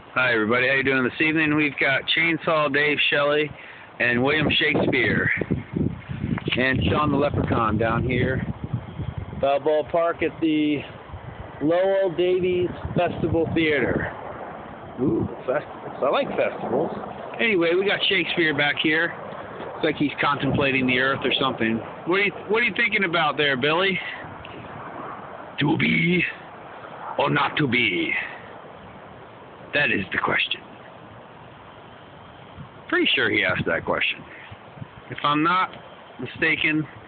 Hi everybody, how you doing this evening? We've got Chainsaw Dave Shelley and William Shakespeare and Sean the Leprechaun down here. Balboa Park at the Lowell Davies Festival Theater. Ooh, festivals. I like festivals. Anyway, we got Shakespeare back here. Looks like he's contemplating the earth or something. What are you thinking about there, Billy? To be or not to be? That is the question. Pretty sure he asked that question. If I'm not mistaken,